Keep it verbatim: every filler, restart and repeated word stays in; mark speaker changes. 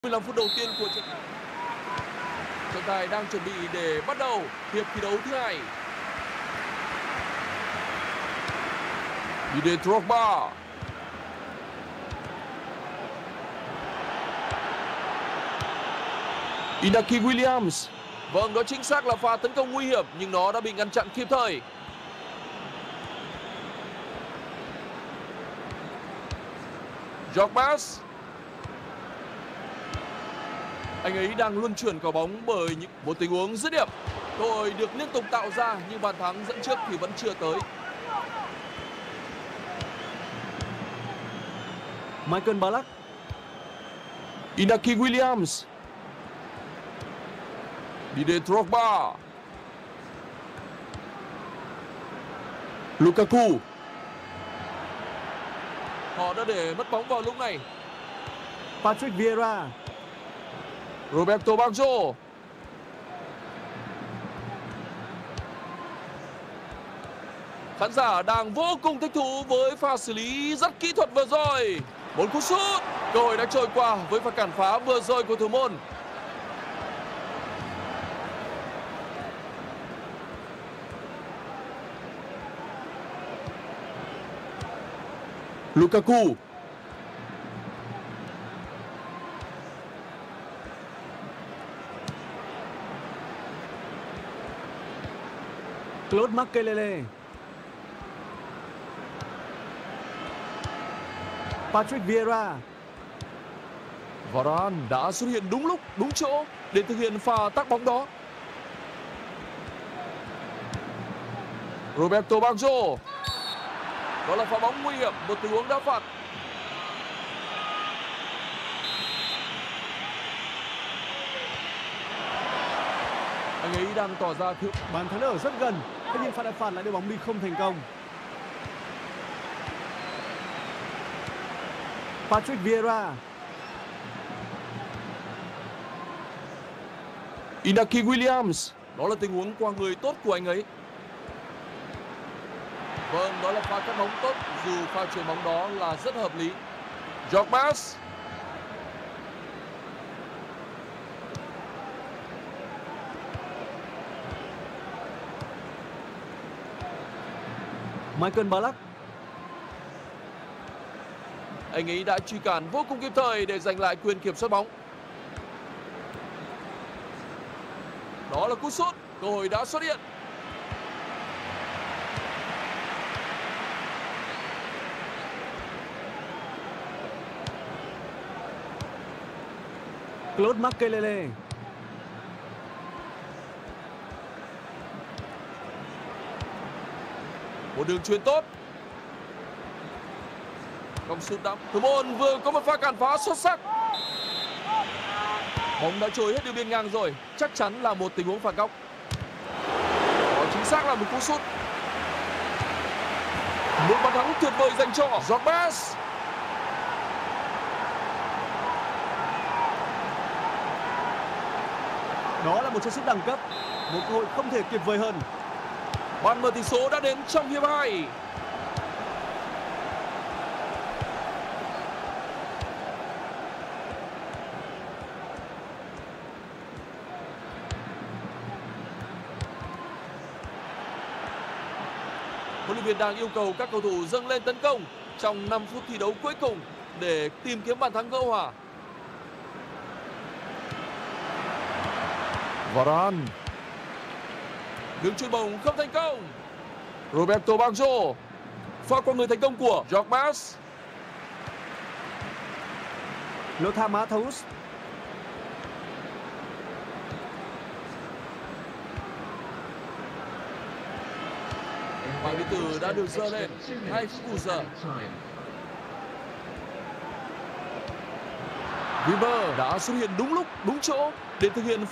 Speaker 1: mười lăm phút đầu tiên của trận trọng tài đang chuẩn bị để bắt đầu hiệp thi đấu thứ hai. Didier Drogba, Inaki Williams. Vâng, đó chính xác là pha tấn công nguy hiểm nhưng nó đã bị ngăn chặn kịp thời. Drogba, anh ấy đang luân chuyển quả bóng bởi những một tình huống dứt điểm. Cơ hội được liên tục tạo ra nhưng bàn thắng dẫn trước thì vẫn chưa tới.
Speaker 2: Michael Ballack,
Speaker 1: Inaki Williams, Didier Drogba, Lukaku. Họ đã để mất bóng vào lúc này.
Speaker 2: Patrick Vieira,
Speaker 1: Roberto Baggio. Khán giả đang vô cùng thích thú với pha xử lý rất kỹ thuật vừa rồi. Một cú sút, cơ hội đã trôi qua với pha cản phá vừa rồi của thủ môn. Lukaku,
Speaker 2: Claude Makélélé, Patrick Vieira.
Speaker 1: Varane đã xuất hiện đúng lúc, đúng chỗ để thực hiện pha tác bóng đó. Roberto Baggio. Đó là pha bóng nguy hiểm, một tình huống đá phạt. Anh ấy đang tỏ ra thiếu.
Speaker 2: Bàn thắng ở rất gần, thế nhưng pha đá phạt lại đưa bóng đi không thành công. Patrick Vieira,
Speaker 1: Inaki Williams. Đó là tình huống qua người tốt của anh ấy. Vâng, đó là pha cắt bóng tốt dù pha chuyền bóng đó là rất hợp lý. Drogba,
Speaker 2: Michael Ballack,
Speaker 1: anh ấy đã truy cản vô cùng kịp thời để giành lại quyền kiểm soát bóng. Đó là cú sút, cơ hội đã xuất hiện.
Speaker 2: Claude Makélélé,
Speaker 1: Một đường chuyền tốt. Công sút đắm. Thủ môn vừa có một pha cản phá xuất sắc. Bóng đã trôi hết đường biên ngang rồi. Chắc chắn là một tình huống phạt góc. Đó chính xác là một cú sút. Một bàn thắng tuyệt vời dành cho Drogba.
Speaker 2: đó là một chân sút đẳng cấp, một cơ hội không thể tuyệt vời hơn.
Speaker 1: Bàn mở tỷ số đã đến trong hiệp hai. Huấn luyện viên đang yêu cầu các cầu thủ dâng lên tấn công trong năm phút thi đấu cuối cùng để tìm kiếm bàn thắng gỡ hòa. Varane. Đường chuyền bóng không thành công. Roberto Baggio. Pha qua người thành công của Drogba.
Speaker 2: Lothar Matthäus,
Speaker 1: Bảng điện tử đã được dơ lên. Hai phút bù giờ. Weber đã xuất hiện đúng lúc, đúng chỗ để thực hiện